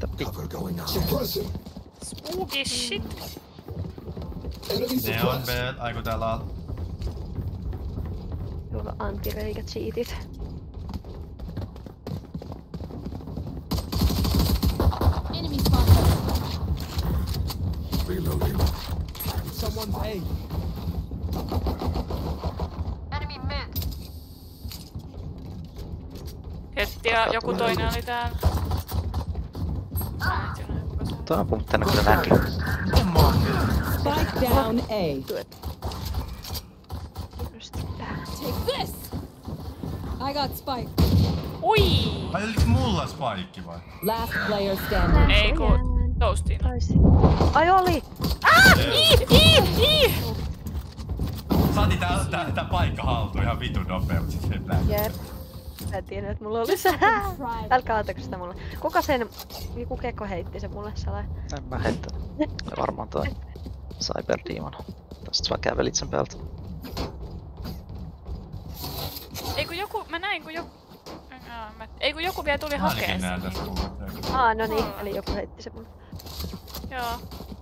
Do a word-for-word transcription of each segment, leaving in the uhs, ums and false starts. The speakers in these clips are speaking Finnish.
Mitä pikku? Spooky shit. Neon B, aiku täällä on. Joo, anti-reikä cheatit. Enemy spotted. Reloading. Someone's A. Enemy mid. Hetti ja joku toinen oli täällä. Tuo on puhuttanut kyllä näkyy. Spike down A. Take this. I got spike. Ui! Ai oliko mulla spike vai? Last player standing. Ei kun toastiin. Ai oli! Ah! Ii! Ii! Ii! Saatiin tää, tää, tää paikka haltuun ihan vitun nopea, mut sit se näin. Jep. Mä en tiedä, että mulla oli se. Älkää antako sitä mulle. Kuka sen... Joku kekko heitti sen mulle salai. En mä heittänyt. Varmaan toi Cyber Demon. Tästä vaan kävelit sen päältä. Ei kun joku... Mä näin kun joku... Mä... Ei kun joku vielä tuli hakee sen. Aa, no niin. Eli joku heitti sen mulle. Joo.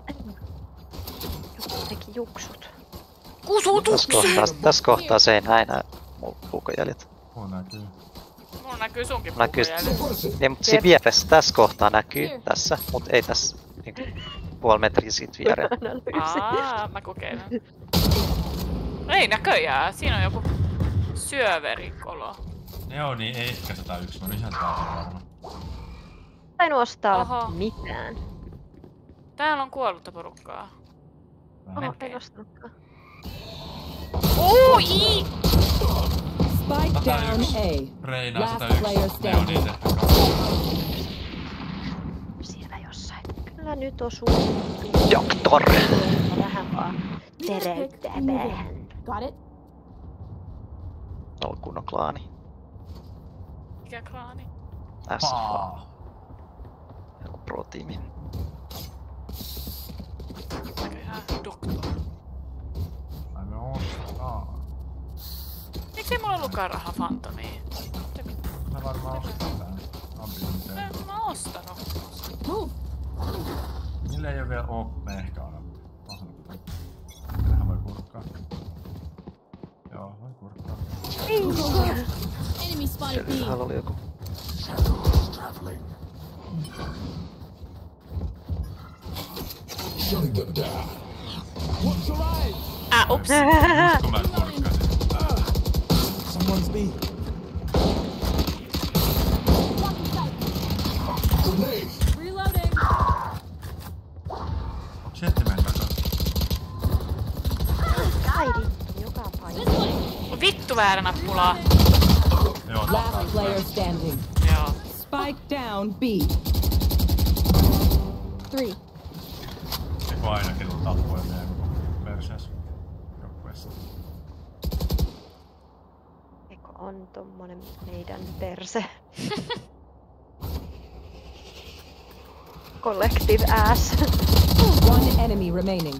Joku teki juksut. Kusutuksen! Tässä kohtaa, tässä kohtaa se ei näe nää puukojäljet. Mulla näkyy. Mulla näkyy sunkin Näkyy. puukojäljet. Niin, mut siinä vieressä tässä kohtaa näkyy tässä, mut ei tässä niinku puoli metriä siitä viereen. Aa, mä kokeilen. Ei näköjään, siinä on joku syöverikolo. Joo, niin ei ehkä sata yksi, mä oon ihan täysin varma. Sain ostaa Oho. mitään. Täällä on kuollutta porukkaa. Oho, en ostanutkaan. Ui! Spike down A. Reina Last sata yksi. player standing. Siellä jossain. Kyllä nyt osuu. Doktor! Vähän vaan tereyttää päähän. Got it? Tuolla kunnon klaani. Mikä klaani? S H. Joku pro-tiimi. Näköjään doktor. Ai me ostaa. Miksei mulla ollutkaan rahaa Phantomiin? Mä varmaan ostan tän. Ambienteen. En mä ostanut. Move. Niillä ei oo vielä oo ehkä aina. Tähän voi kurkkaa. Joo, voi kurkkaa. Enemy spotted B. Siellähän oli joku. Shutting them down. What's your eyes? Ah, ups. Kun mä kurkkasin. Someone's B. Grenade. Reloading. Onks jättimeen takaa? Ai vittu, joka paikka. This way. Vittu väärä nappulaa. Joo, Last player standing. Joo. Spike down B. Three. Eiku ainakin tulla tappoja meidän perseessä joukkueessa. Eikö on tommonen meidän perse? Collective ass. One enemy remaining.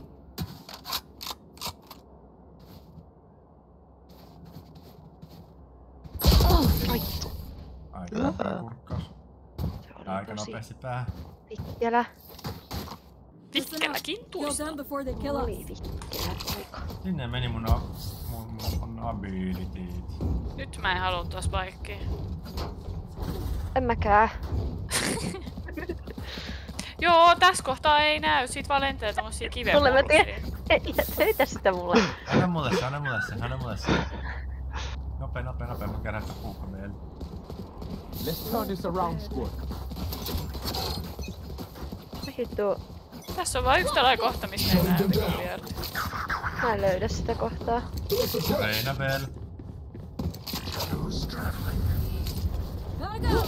Aika nopea kurkkaus. Aika nopeasti päähän. Vikkelä. Vikkelläkin Kill tuosta. them before they kill us. Oli vikkelä poika. Sinne meni mun, a- mun, mun, mun abilityt. Nyt mä en halua tuossa paikkiin. En mäkään. Joo, tässä kohtaa ei näy. Siitä vaan lentää tommosia kiveä. Mulle mä tiedän. Heitä sitä mulle. Anna mulle se, anna mulle se, anna mulle se. Nopee, nopee, nopee, mä kerään sitä puukka meille. Let's turn this around, squad. Vittu. Tässä on vaan yksi tällainen kohta, missä ei näy vitun viertä. Mä en löydä sitä kohtaa. Reina vielä. Gotta go.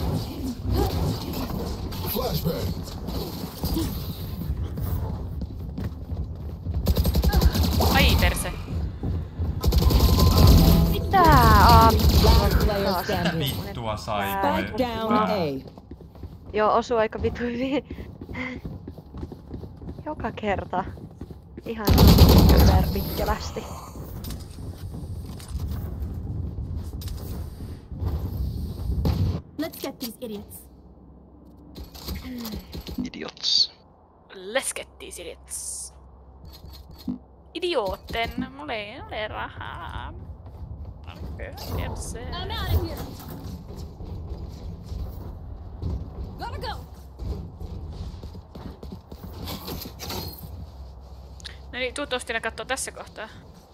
Flashbang. Ai perse. Mitä? Aa, Last player Mitä standing. vittua sai Spike down A. joo, osuu aika vitu hyvin. Joka kerta. Ihan vikkelästi. Let's get these idiots. Let's get these idiots. Idiootten, mulla ei ole rahaa. I'm out of here. Gotta go. No niin, tuu Tostina kattoo tässä kohtaa.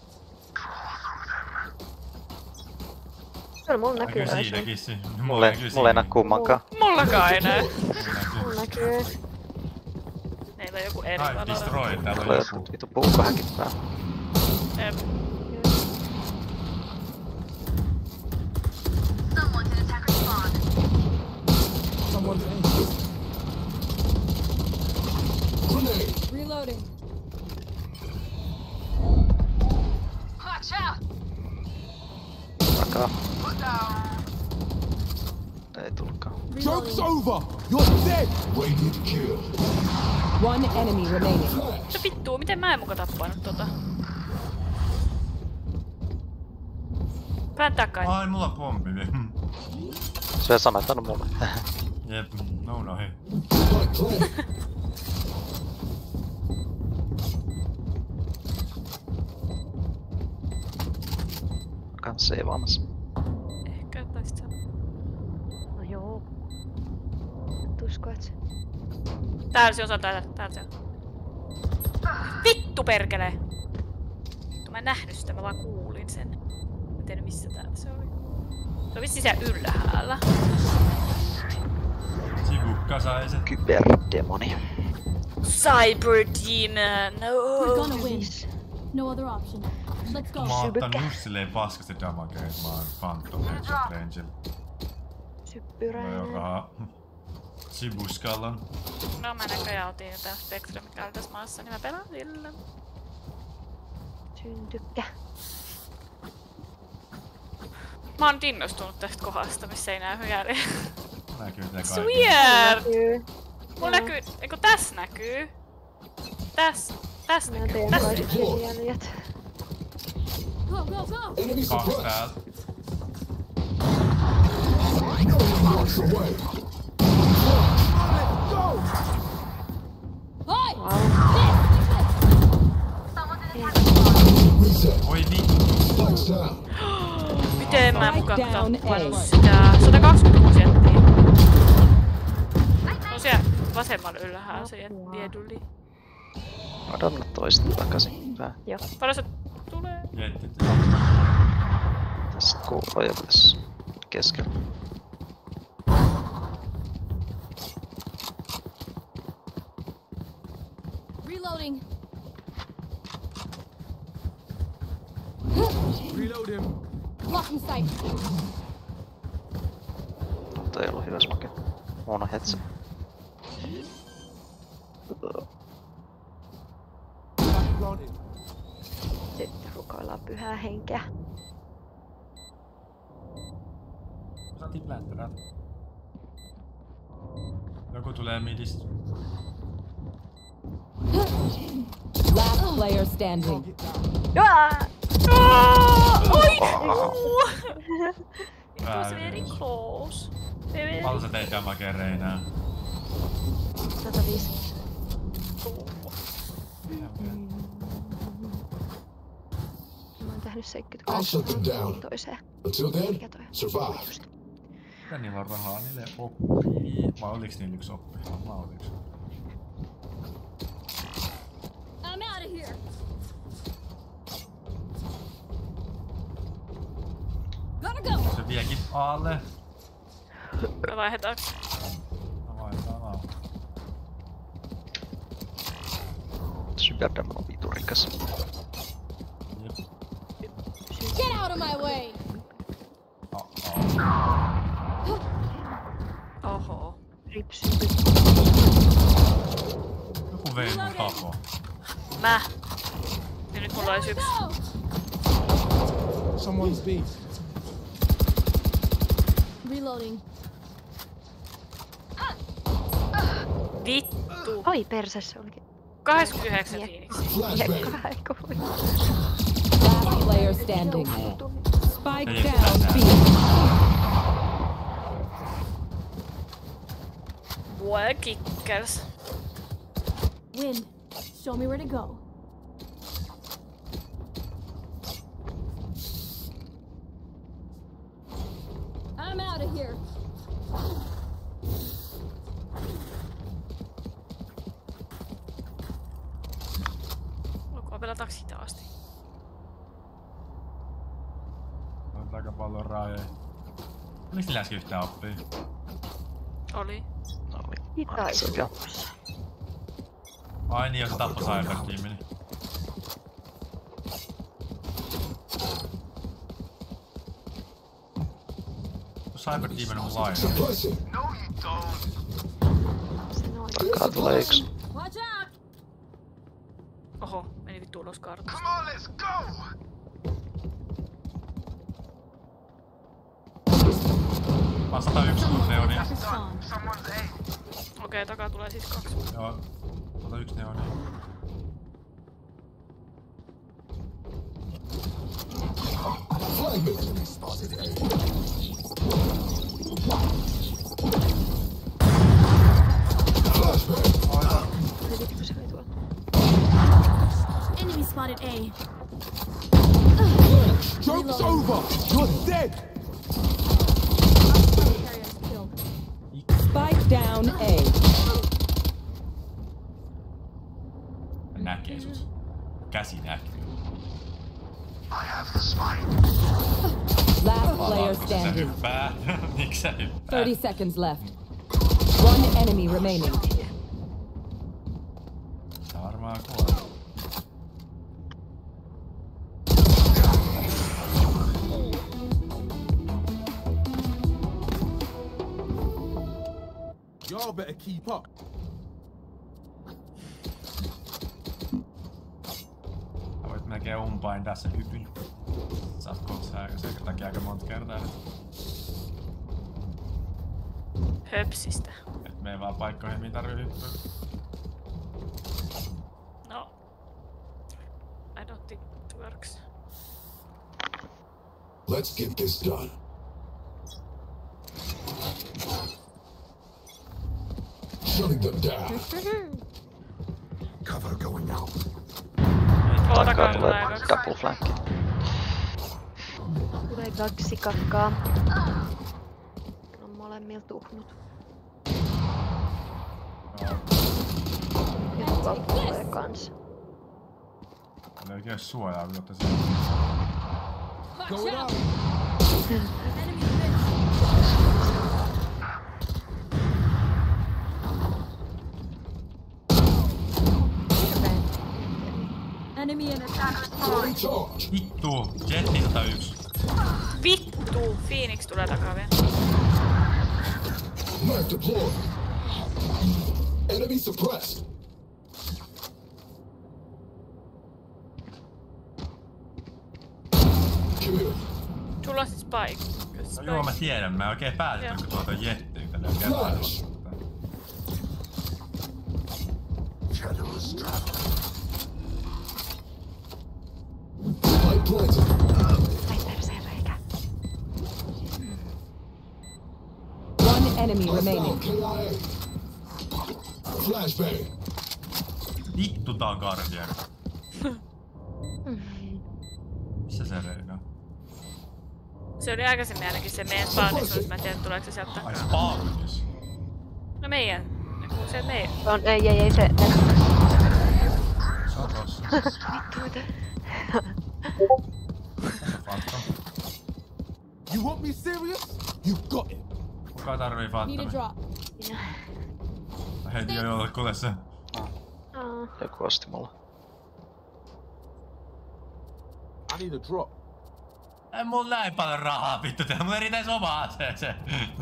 Kyllä mulla näkyy Näkyy noin. siinäkin se. Mulle, mulle ei näe kummankaan. Mullakaan ei näy. Mulla näkyy. Meillä on joku eri Ai, valora. destroy, täällä Mulla on on joku. jotkut vitu puukohäkit päällä. Jep. Someone's aim. Reloading. Takaa. Ei tullutkaan. Joke's over! You're dead! One enemy remaining. No vittuu, miten mä en muka tappanut tota? Pään takai. Ai, mulla on pommi vielä. Se ei sanottanut mulle. Jep, no no hei. Kans seivaamassa. Ehkä taisit sanoa. No joo. Tuskoit se. Täällä se on, täällä, täällä se on. Vittu perkele! Mä en nähnyt sitä, mä vaan kuulin sen. Mä tiedän missä täällä se oli. Se on vissi siellä ylhäällä. Sivukka sai sen. Kyberdemoni. Cyber Demon, We're gonna no! win. No other option. Let's go. Mä oon Sybykä. ottanut just silleen paskasti damagea, että mä oon Phantom Headshot Rangella. Mulla ei oo Syppyräinen. rahaa. Sibuskallan. No mä näköjään otin jotain Spectre, mikä oli tässä maassa, niin mä pelaan sillä. Syntykkä. Mä oon nyt innostunut tästä kohdasta, missä ei näy jälleen. Näkyy tää kaikki. Swear! Näkyy. Mulla näkyy, eikö tässä näkyy? Tässä, tässä Mä näkyy, teen tässä kaikki näkyy. jäljet. Go, go, go. Kaksi täällä. Hi. Oi vittu. Miten mä en mukaan Spike down tappanut A. sitä? sata kaksikymmentä jättiin. No siellä vasemmalla ylhäällä se jät- jäduli. Odotan toista takaisin. Tää. Paljon se tulee? Jettit. Tässä kuuluu joku tässä keskellä. Reloading. Reload him. Blocking sight. Mutta ei ollut hyvä smake. Huono hetsi. Planted. Sitten rukoillaan pyhää henkeä. Saatiin plänttärät. Joku tulee midistä. Last player standing. Get down. Jaa! Oi! It was very close. Very Paljon sä teit damagea Reinää? sata viisikymmentä. Mä oon tehnyt seitsemänkymmentäkahdeksan toiseen. Until then, Mikä toi on? survive. Mitä niillä on rahaa? Niille oppii. Vai oliks niillä yksi oppi? Mä oliks. I'm out of here. Gotta go. Se viekin alle. Me vaihdetaanko? Mä vaihdetaan alle. Superdemon on vitu rikas. Jep. Get out of my way. Oh, oh. Oho. Ripsy. Joku vei mun tapo. Mä. Ja nyt mulla olisi yksi. Go. Someone's B. Reloading. Vittu. Oi persessä olikin. kahdeksankymmentäyhdeksän Phoenix. Flashbang. Aiku. Last player standing. Spike down B. Voi kickers. Wind. Show me where to go. I'm out of here. Lukua pelataanko hitaasti? On aika paljon rajoja. Oliko sillä äsken yhtään oppia? Oli. Hitaisuus. Ai niin, jos se tappoi Cyberteamini. Cyberteam on mun laina. Takaa tulee yksi. Watch out! Oho, meni vittu ulos kartasta. Mä sata yksi neonia. Okei, okay, takaa tulee siis kaksi. Joo, sata yksi neonia. Enemy spotted A. Joke's over! You're dead! Spike down A. Näkee sut. Käsi näkyy. Last player Sä standing. hyppää. Miks sä hyppää? thirty seconds left. One enemy remaining. Sä varmaan kuolee. Y'all better keep up. Sä voit melkein umpain tässä hypyn. Sä oot kohta sen takia aika monta kertaa nyt. Höpsistä. Et mene vaan paikkoihin, mihin tarvii hyppyä. No. I don't think it works. Let's get this done. Shutting them down. Cover going out. Oo, Takaa takaa tulee tulee kaksi. double flank. Tulee kaksi kakkaa. On molemmilla tuhnut. Ja tuolta tulee kans. Ei oikein suojaa, kun ottaisi. Going out! Enemy mid. Enemy in attack. Throwing charge. Vittu! Jetti sata yksi. Vittu! Phoenix tulee takaa vielä. Knife deployed. Enemy suppressed. Kill. Sulla on siis spike. No joo, mä tiedän. Mä oikein päätin, kun tuolta on jetti. Tällä on kertaa. Flash. Shadows travel. Light planted. Ai perseen reikä. One enemy remaining. K I A. Flashbang. Vittu, tää on Guardian. Missä se reikä? Se oli aikaisemmin ainakin se meidän spawnisuus. Mä en tiedä, tuleeko se sieltä Ai takaa. spawnis. No meidän. Kun se meidän. On, ei, ei, ei se. Ne. Se on tossa. Vittu mitä. Phantom. You want me serious? You got it. Kuka tarvii Need a Phantomia? drop. Mä heitin jo jollekulle sen. Aa. Joku osti mulla. I need a drop. Ei mulla näin paljon rahaa, vittu, tää mun eritäis omaa aseeseen.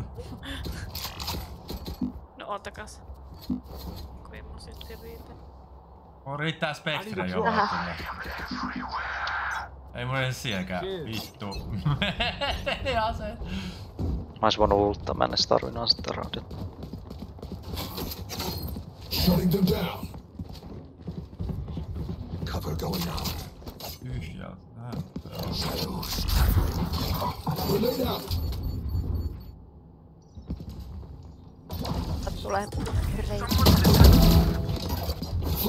No oottakas. Kun ei mun sitten riitä. Mun riittää Spectre jo kyllä. Ei mun edes sielläkään. Vittu. Ei aseet. Mä ois voinut ulttaa, mä en edes tarvinnut asetta roundin. Shutting them down. Cover going out. Tyhjältä näyttää. Shadows. Grenade out. Tulee reikä.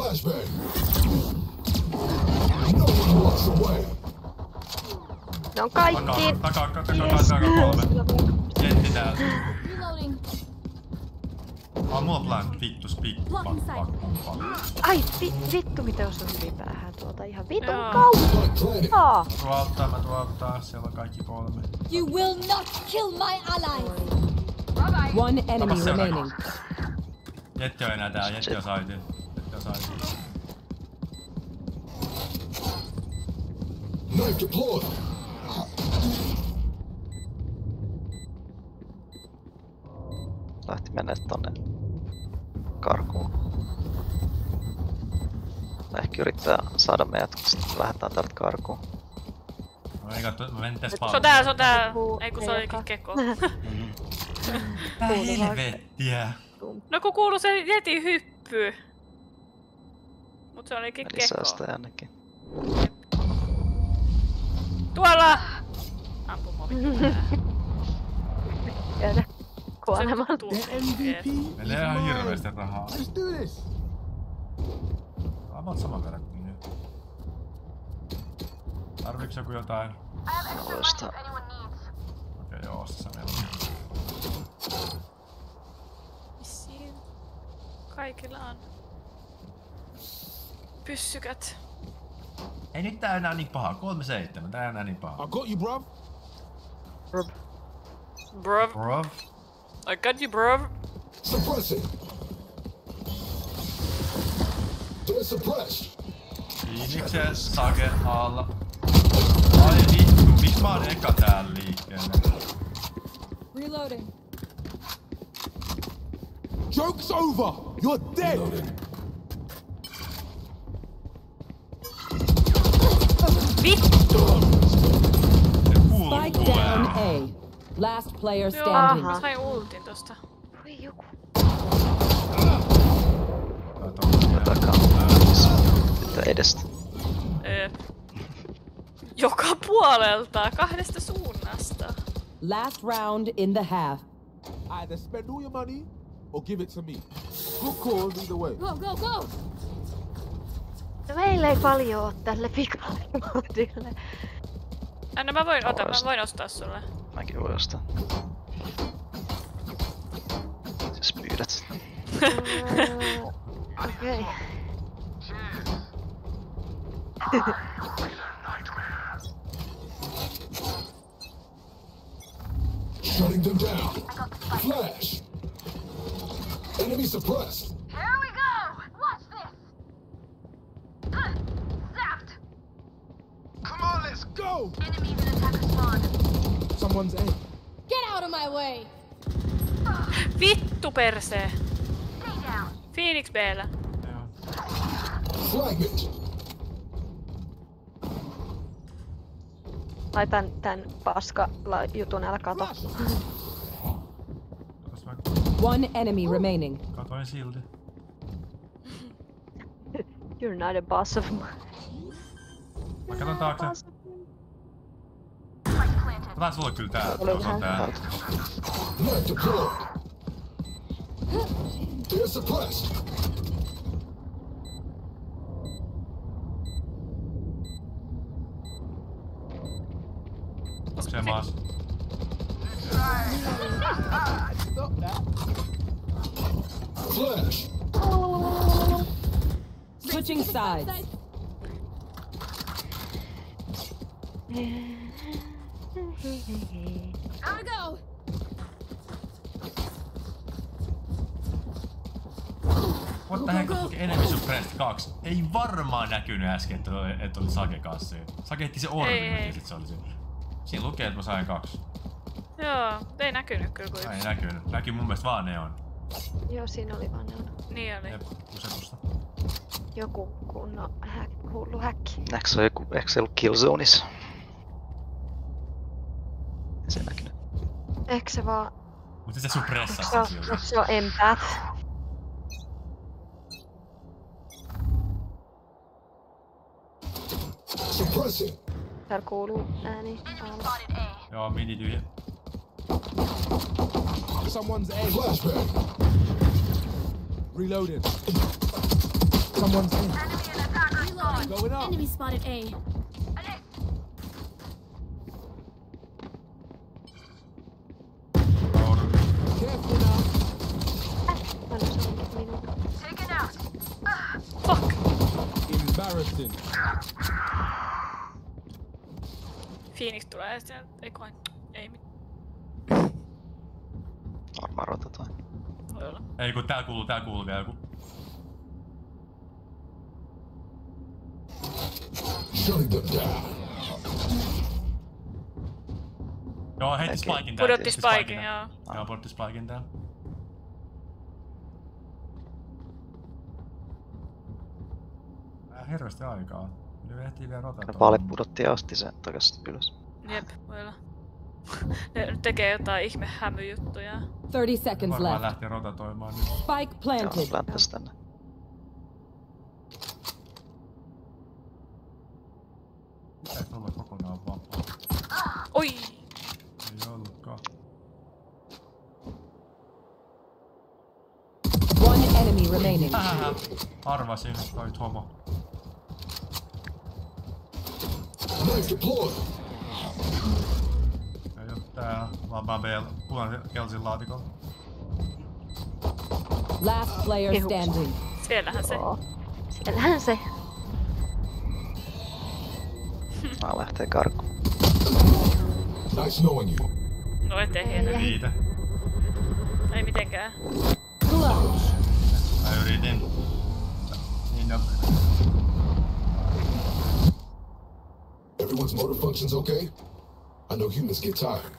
Blocks away. Ne on kaikki. Takaa, takaa, takaa, takaa, takaa kolme. Jetti täällä. Reloading. Ah, mulla on plan. Vittu, speak. Fuck, fuck, fuck. Ai vi, vittu miten osui hyvin päähän tuolta ihan vitun Joo. kauppaa. Tuo auttaa, mä tuo auttaa. Siellä on kaikki kolme. You will not kill my allies. One enemy Tapas seuraava. remaining. Jetti on enää täällä. Jetti on saiti. Jetti on saiti. Knife deployed. Lähti mennä tonne karkuun. Ehkä yrittää saada meidät, kun sitten lähdetään täältä karkuun. No ei katso, mä menin tässä Se on paljon. tää, se on tää. Ei kun se olikin keko. Tää helvettiä. No kun kuuluu se jetin hyppy. Mut se olikin Lisää keko. sitä ainakin. Tuolla! Ampu mua vittu päähän. Jäädä kuolemaan. Se tuntuu. Meillä ei ihan hirveesti rahaa. Let's do this. Avaat saman verran kuin nyt. Tarviiks joku jotain? Loista. Okei, joo, osta meillä on. Vissiin. Kaikilla on pyssykät. Ei nyt tää enää niin paha. kolme seitsemän, tää ei enää niin paha. I got you, bruv. Bruv. Bruv. I got you, bruv. Suppressing. They're suppressed. Phoenixen sage alla. Ai vittu, miks mä oon eka täällä liikkeellä? Reloading. Joke's over. You're dead. Vittu! Se kuuluu Spike down kuulee. A. Last player Joo, standing. mä sain ultin tosta. Voi joku. Takaa. Mitä edestä? Öö. Joka puolelta, kahdesta suunnasta. Last round in the half. Either spend all your money or give it to me. Good call either way. Go, go, go. No meillä ei paljon oo tälle pikalimodille. Anna mä voin, ota, mä voin ostaa sulle. Mäkin voin ostaa. Jos pyydät. Okei. Shutting them down. Flash. Enemy suppressed. Here we go! Watch this! Huh. Zapped! Come on, let's go. Enemies in attacker spawn. Someone's A. Get out of my way. Vittu persee! Stay down. Phoenix B:llä. Fragment. Laitan tän paska la- jutun, älä kato. One enemy remaining. Katoin silti. You're not a boss of mine. Mä katon taakse. Otan sulle kyllä tää. Oli Se on tää. Knife deployed. They're suppressed. Onks se maas? Stop that. Flash. Switching sides. Gotta go. What the heck, enemy suppressed kaksi. Ei varmaan näkynyt äsken, että oli, että oli Sage kanssa siinä. Sage heitti se orbi, Ei, mä ei. tiesin, että se oli siinä. Siinä lukee, että mä sain kaksi. Joo, ei näkynyt kyllä kuin Ei yksi. näkynyt. Näkyy mun mielestä vaan neon. Joo, siinä oli vaan neona. Niin oli. Jep, kusetusta. Joku kunnon häk, hullu häkki. Ehkä se on joku, ehkä se ollut Killzoneissa. Ei se näkynyt. Ehkä se vaan... Mutta se suppressasi Se on, sen siltä. se on empath. Suppressing. Täällä kuuluu ääni. Enemy spotted A. Joo, mini tyhjä. Someone's A. Flashbang. Reloading. Someone's A. Enemy in attacker spawn. Going up. Enemy spotted A. Interesting. Phoenix tulee sieltä. Ei kai. Ei mitään. Varmaan rotataan. Voi olla. Ei kun tää kuuluu, tää kuuluu vielä joku. Shutting them down. Joo, heitti spikin täällä. Pudotti spikin, joo. Joo, pudotti spikin täällä. Tää hirveesti aikaa. Yli ehtii vielä rotata. Vaale pudotti ja osti sen takas ylös. Jep, voi olla. Ne nyt tekee jotain ihme hämyjuttuja. thirty seconds Varmaan left. lähti rotatoimaan nyt. Spike Joo, planted. plänttäs tänne. Pitäis olla kokonaan vapaa. Oi! Ei ollutkaan. One enemy remaining. Hähähä. Arvasin, toi homo. Knife deployed. Ja just tää vaan Babel punaisen kelsin laatikolla. Last player Kehuks. standing. Siellähän se. Oo. Siellähän se. Mä lähtee karkuun. Nice knowing you. No ettei hieno. Viite. Ei mitenkään. Clutch. Mä yritin. Niin nopeasti. Everyone's motor functions okay? I know humans get tired.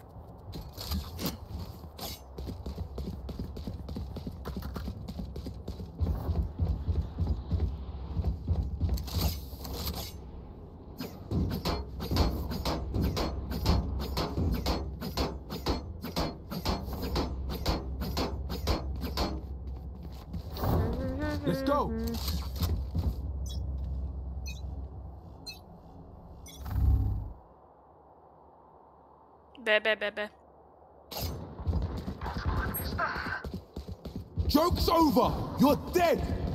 Let's go. B, B, B, B. Joke's over. You're dead.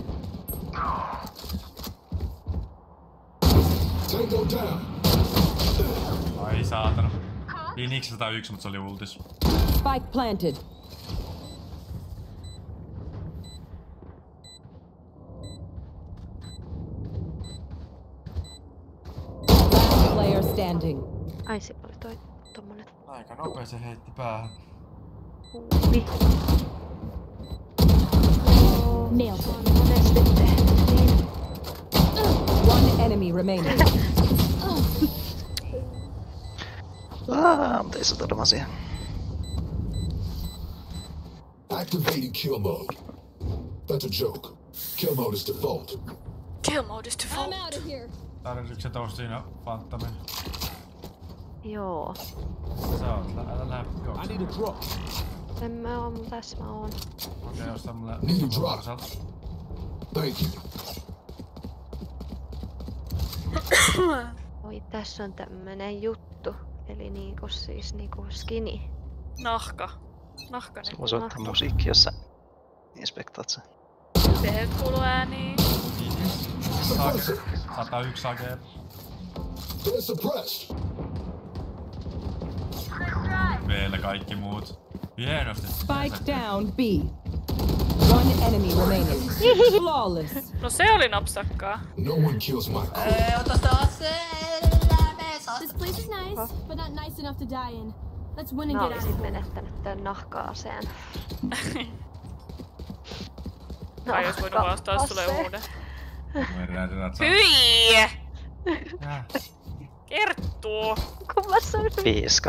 Tango down. Ai saatana. Phoenix sata yksi, mutta se oli ultis. Spike planted. Last player standing. Ai se oli toi tommonen Aika nopea se heitti päähän. huuvi. Nailed it. Monesti tehtiin. One enemy remaining. Aah, mutta ei se todella siihen. Activating kill mode. That's a joke. Kill mode is default. Kill mode is default. I'm out of here. Tarvitsetko se tos siinä Phantomin? Joo. Sä oot, lä- älä lähde I juoksemaan. need a drop. En mä oo, mutta tässä mä oon. Okei, jos tämmönen... Need a drop. varsalta. Thank you. Oi, tässä on tämmönen juttu. Eli niinku siis niinku skinny. Nahka. Nahkanen. Sulla soittaa musiikki, jos sä inspektaat sen. Teet kuuluu ääniin. Suppressor. sata yksi sakee. They're suppressed. Vielä kaikki muut. Hienosti. Spike down B. One enemy remaining. Flawless. No se oli napsakkaa. No one kills my crew. This place is nice, but not nice enough to die in. Let's win and Mä get out olisin of here. menettänyt tän nahka-aseen. Tai jos voinut vastaa sulle uuden. Hyi! Hyi! Kerttuu! Kun mä sanoin. Piiska.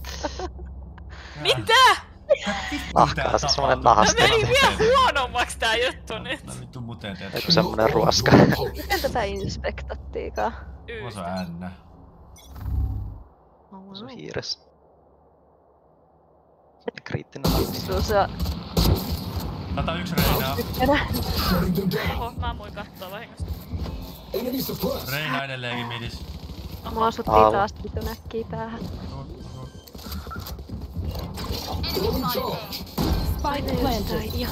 Mitä? Nahkaa, se semmonen No nahasta. meni vielä huonommaksi tää juttu nyt. No vittu muteen teet. Eiku semmonen ruoska. Miten tätä inspektattiikaan? Osa Yhtä. N. Oh, Se on wow. hiires. Kriittinen nahka. Susa. sata yksi Reinaa. Shutting them down. Oho, mä ammuin kattoo vahingossa. Enemy suppressed. Reina edelleenkin midis. Mua osuttiin Au. taas vitun äkkiä päähän. Throwing charge. Spike planted. Joo.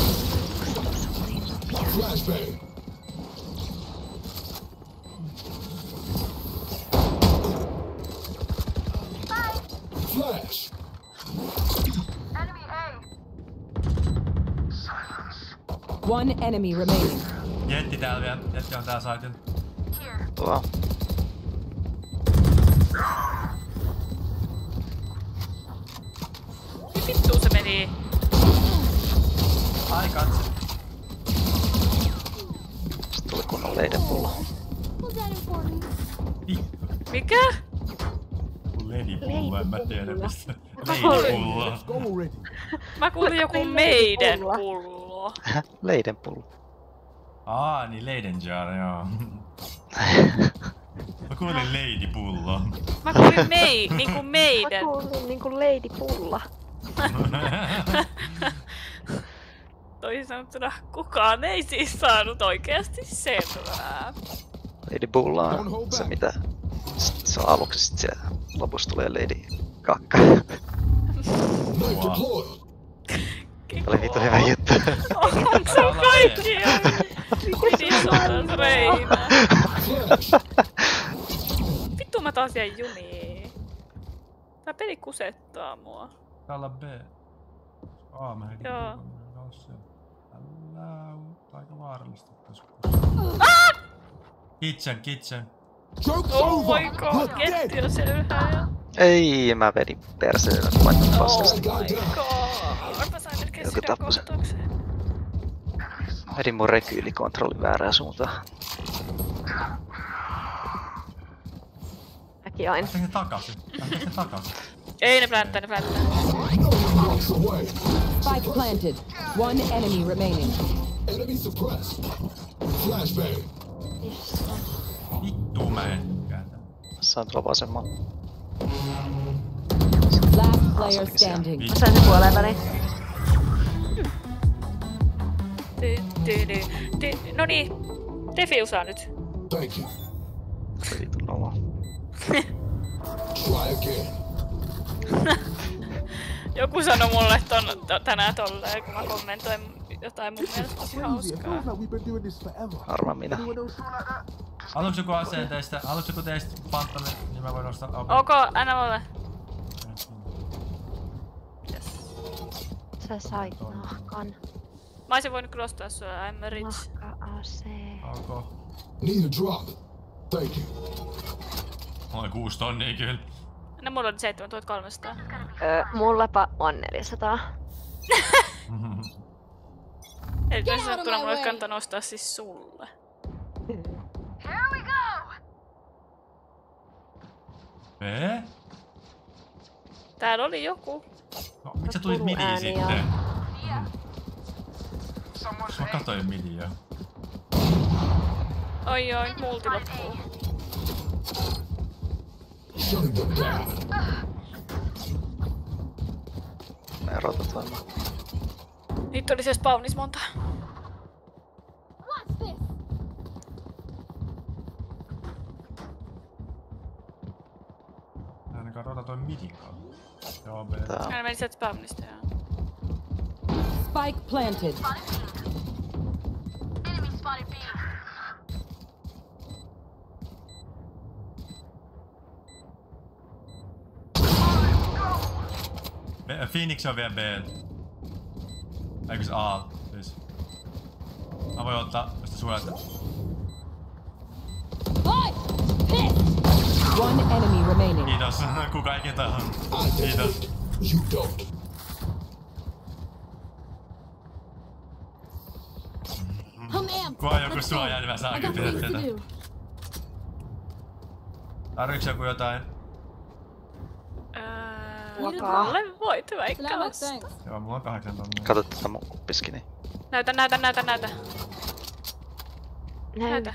Flashbang. Flash. Enemy A. One enemy remaining. Jetti täällä vielä. Jetti on tää saitin. Wow. Vittu se meni. Ai katso. Sitten tuli kunnon leidenpullo. Was that important? Vittu. Mikä? Ledipullo, en mä tiedä mistä. Leidipullo. Leidipullo. Let's go already. Mä kuulin joku meidän pullo. Leidenpullo. Aa, niin Leiden jar, joo. Mä kuulin leidipullo. Mä kuulin mei, niinku Mä meidän. kuulin niinku Lady Pulla. Toisin sanottuna kukaan ei siis saanut oikeasti selvää. Leidipulla on se mitä... Se on aluksi sit siellä lopussa tulee Lady kakka. Knife deployed. Oli vittu hyvä juttu. Onks se kaikki? Piti saada Reina. Flash. Vittu mä taas jäin jumiin. Tää peli kusettaa mua. Täällä B. A, mä heitin Joo. nousseen. Älä aika vaarallista tässä. Kitchen, kitchen. Joke's Oh over. my god, You're Ketti dead. on siellä ylhäällä. Ei, mä vedin perseellä vaikka paskasta. Guy down. God, mä sain melkein Joku sydän tappoi sen. kohtaukseen. Vedin mun rekyylikontrollin väärään suuntaan. Mäkin aina. Lähtekö se takaisin? Lähtekö se takaisin? Ei ne plänttää, ne plänttää. No one walks away. Spike planted. One enemy remaining. Enemy suppressed. Flashbang. Vittu mä en kääntä. Saan tuolla vasemmalla. Last player standing. Mä sain sen puoleen väliin. Ty, ty, ty, ty. Noniin, defiusaa nyt. Thank you. Se vitun nolo. Try again. Joku sanoi mulle ton, to, tänään tolleen, kun mä kommentoin jotain mun mielestä tosi Crazy. It hauskaa. feels like we've been doing this forever. Arvaa minä. Anyone else feel like that? Haluatko joku aseen teistä? Haluatko joku teistä panttamin, niin mä voin nostaa apua. Ok, anna mulle. Sä sait nahkan. Mä oisin voinut kyllä ostaa sulle, I'm rich. Nahka-ase. Ok. Need a drop. Thank you. Mulla on kuusi tonnia kyllä. No mulla on seitsemäntuhattakolmesataa. Öö, mullapa on neljäsataa. Eli toisin Get out of sanottuna my mulla olisi way. kannattanut ostaa siis sulle. Here we go. Ee? Täällä oli joku. No, miksi sä tulit midiin Ääni ja- sitten? Mä katsoin midin jo. Oi oi, multi loppuu. Shutting them down. Mä erotat varmaan. Niitä oli se spawnis monta. What's this? Ainakaan rota toi midin kautta. Joo, B. Tää on. Aina meni sieltä spawnista, joo. Spike planted. Enemy spotted B. B- Phoenix on vielä B. Eikö se A? Siis. Mä voin ottaa sitä suojata. Oi! Piss! One enemy remaining. Kiitos. Kuka ei ketään. I Kiitos. did. You don't. I'm amped. Kun on joku Let's go. suojaa, niin mä I saan got kyllä things tehdä to tätä. do. Tarviiks joku jotain? Öö, Ruokaa. mulle voit So vaikka now what ostaa. thanks? Joo, mulla on kahdeksan tonnia. Kato tätä mun kuppiskini. Näytä, näytä, näytä, näytä. Näytä.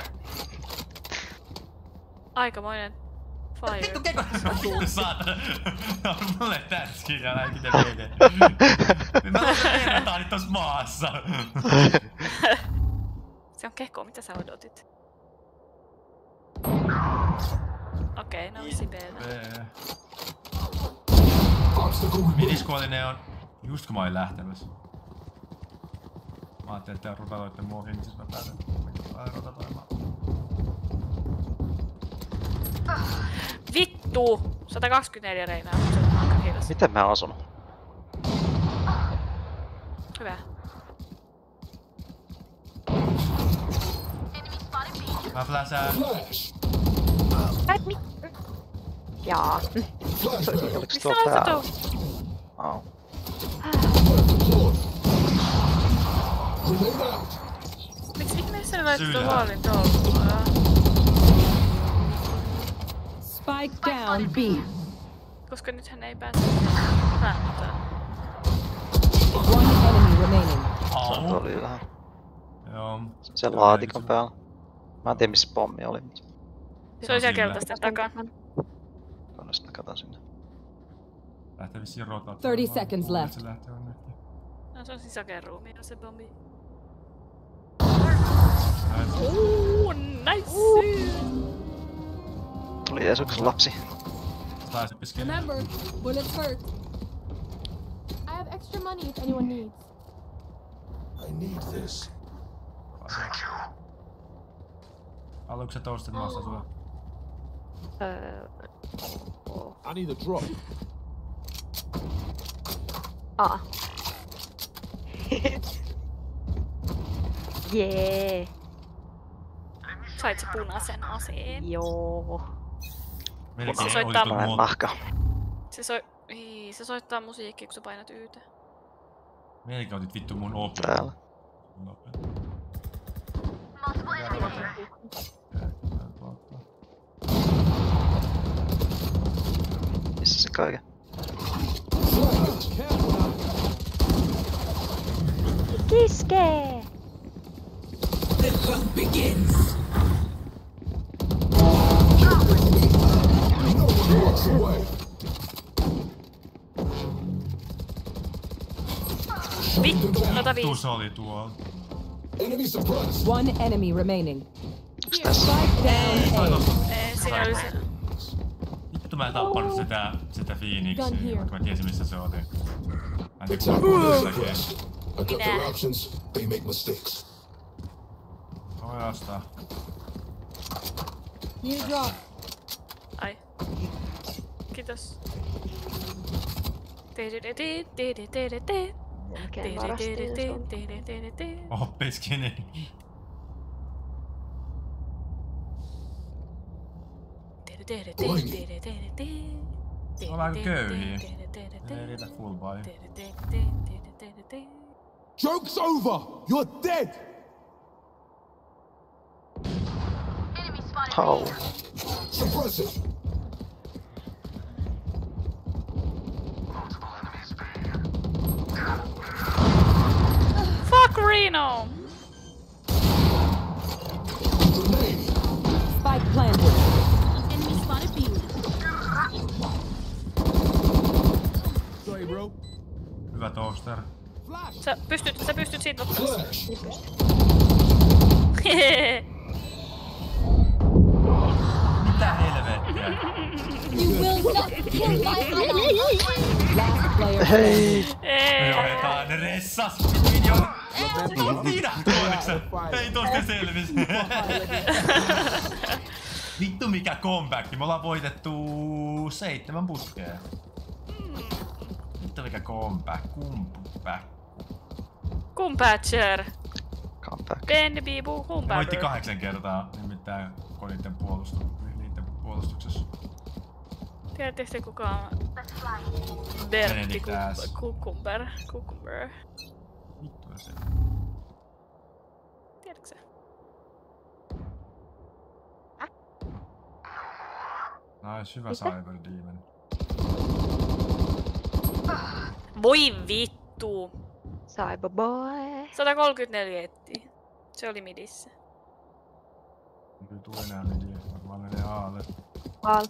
Aikamoinen fire. Vittu keko! Vittu saatana! Mulle tätskin ja näin miten menee. Mä verrataan nyt tossa maassa. Se on keko, mitä sä odotit? Okei, okay, no visi B:llä. Obstacle removed. Midiskuolinen on just kun mä olin lähtemässä. Mä ajattelin, että te rotatoitte mua ohi, niin siis mä pääsen vähän rotatoimaan. Vittu! sata kaksikymmentäneljä reinaa, mutta se on aika hidas. Miten mä oon asunut? Hyvä. Enemy spotted B. Mä flashaan. Flash. Et mit... Jaa. Flashbang. Oliks Mistä tuo olette päällä? tuo? Au. Deploy. Grenade out. Miksi ihmeessä ne laittoi tuon Sylhää. vaalin tuolla? Spike down B. Koska nythän ei pääse päättää. One enemy remaining. Se Au. oli vähän Joo. sen laatikon päällä. Mä en tiedä missä pommi oli, mutta Se oli siellä Sillä. keltaisten takaa. kannasta mä katon sinne. Lähtee vissiin rotaatioon. thirty seconds Luulen, left. että se lähtee onneksi. No se on sisäkerruumia se pommi. Näin. Ooh, nice! Tuli Jeesuksen lapsi. Pääsi piskeen. Remember, bullets hurt. I have extra money if anyone needs. I need this. Haluatko sä toastet maassa sua? Öö... I need a drop. A. Jee. Sait se punaisen aseen. Joo. Melkein Se oli soittaa tuon Mä en muut- nahka. Se, soi... Ii, se soittaa musiikkia, kun sä painat yytä. Melkein otit vittu mun oppi. Täällä. Missä se kaiken? Kiskee! No one walks away. Vittu, nota Vittu viisi. se oli tuolla. Enemy suppressed. One enemy remaining. Onks tässä? Spike down A. Ee, siinä oli se... Vittu mä en tappanut sitä, sitä Phoenixia, Gun here. vaikka mä tiesin missä se oli. Mä en tiedä Attack kuinka was se tekee. suppressed. I got their options. They make mistakes. Ojasta. Need a drop. Ai. Kiitos. Melkein varastin sun. Oppiskini. Ollaan aika köyhiä. Ei riitä full buy. Joke's over. You're dead. Enemy spotted. Hau. Suppress it. Fuck Reno! Grenade. Spike planted. Enemy spotted B. Sorry, bro. Hyvä toaster. Flash. Sä pystyt, sä pystyt siitä ottaa. Flash. Mitä helvettiä? You will not kill my ally. Last player Hei! Me ohetaan ne ressas! Video! Minä toiseksi! Ei tosta selvis! Vittu mikä comeback! Me ollaan voitettu seitsemän putkea. Vittu mikä comeback! Comeback! Kumpatcher! Comeback. Ben Bibu Ne voitti Kumpatcher. kahdeksan kertaa, nimittäin niiden, puolustu, niiden puolustuksessa. Tiedättekö te kuka on Bertti Benedict Ass. Kukumber? Kukumber. Vittu se. Tiedätkö sä? Nais, hyvä Cyber Demon. Voi vittu! Cyberboy. sata kolmekymmentäneljä etti. Se oli midissä. Kyllä tuu enää midiä, varmaan menee Aalle. Al.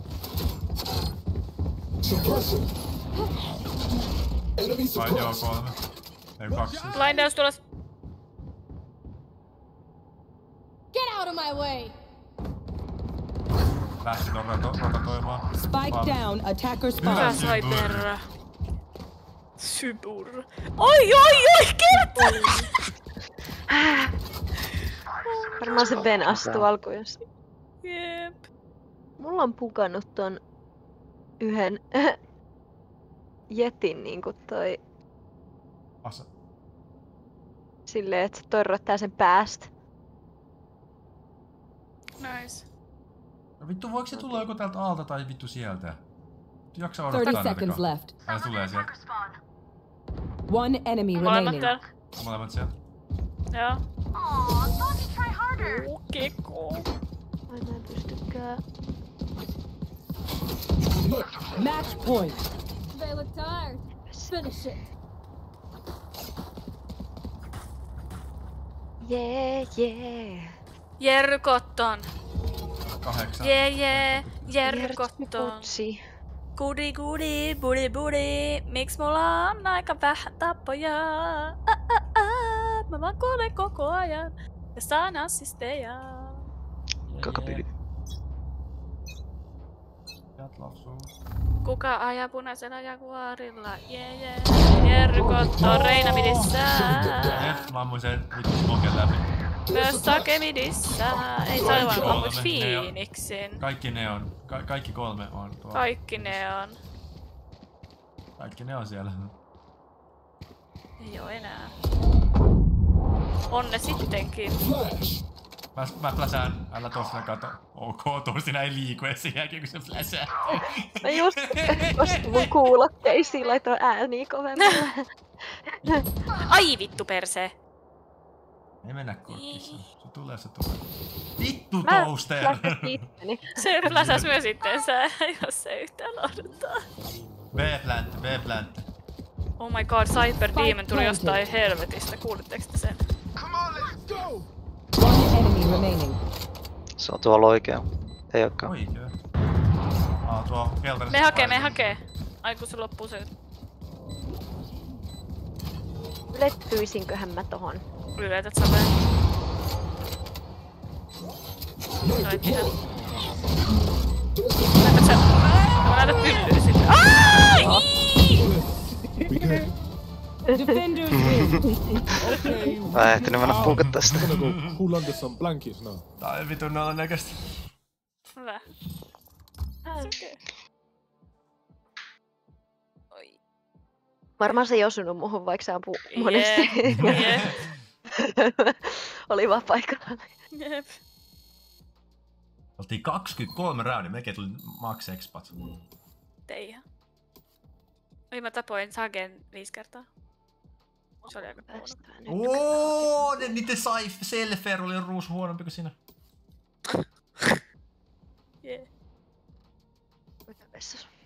Suppress it. Enemy Vai joo, suppressed. kolme. Ei kaksi. Blindaus tulos. Get out of my way. Lähti ton roto- rotatoimaan. Spike down. Attacker Hyvä spawn. Cyber. Sybur. Oi oi oi kerta! Varmaan se Ben astuu alkuun, jos... Jep. Mulla on pukannut ton yhden jetin niinku toi Asa. silleen, että se torrottaa sen päästä. Nice. No vittu, voiko se tulla joko täältä alta tai vittu sieltä? Jaksa thirty odottaa seconds näitä left. Ää, se tulee sieltä. One enemy Molemmat remaining. täällä. Molemmat sieltä. Joo. Aw, thought you'd try harder. Keko. Ai mä en pystykään. Match point. They look tired. Finish it. Jee, jee. Jerry Cotton. Kahdeksan. Jee, jee. Jerry Cotton. Kutsi. Kudi kudi, budi budi, miks mulla on aika vähän tappoja? Ah, ah, ah. Mä vaan kuulen koko ajan ja saan assisteja. Kakapyy. Jat lausuu. Kuka ajaa punaisella jaguarilla? Jee jee. Jerry Cotton, Reina midissä. Jep, mä ammuin sen vittu smoken läpi. Myös Sake midissä. Ei se ole vaan Kolme. ammuit Ne on- Phoenixin. Kaikki ne on. Ka kaikki kolme on tuolla. Kaikki ne on. Kaikki ne on siellä. Ei oo enää. On ne sittenkin. Flash! Mä, mä fläsään, älä tossa kato. Ok, toisinä ei liiku edes sen jälkeen kun se fläsää. Mä just koska mun kuulokkeisiin laitoin ääniä kovemmalle. Ai vittu persee. Ei mennä korkkiin, se tulee se tulee. Vittu Mä toaster! flashasin itteni. Se fläsäs myös itteensä, jos se yhtään lohduttaa. B-plantti, B-plantti. Oh my god, Cyber Demon tuli jostain helvetistä, kuulitteko te sen? One enemy remaining. Se on tuolla oikein. Ei ookaan. Oikee. Aa, tuo keltainen. Me hakee, me hakee. Ai kun se loppuu se. Ylettyisiinköhän mä tohon? Yletät sä vai? Sait ihan. Näetkö sä? Mä näytät pyllyä sille. Ai! Defenders win. Okay. Mä en ehtinyt mennä puukata tästä. I'm gonna go pull under some blankets now. Tää on vitun nollan näköistä. Hyvä. Okei. Oi. Varmaan se ei osunut muhun, vaikka se ampuu monesti. Jep. Oli vaan paikalla. Jep. Oltiin kaksikymmentäkolme roundia, melkein tuli max expat. Teija. Oi mä tapoin Sagen viisi kertaa. Se oli aika huono. Ooo, ne, niiden saif, Selfer oli ruusu huonompi kuin sinä. Jee. Vessassa.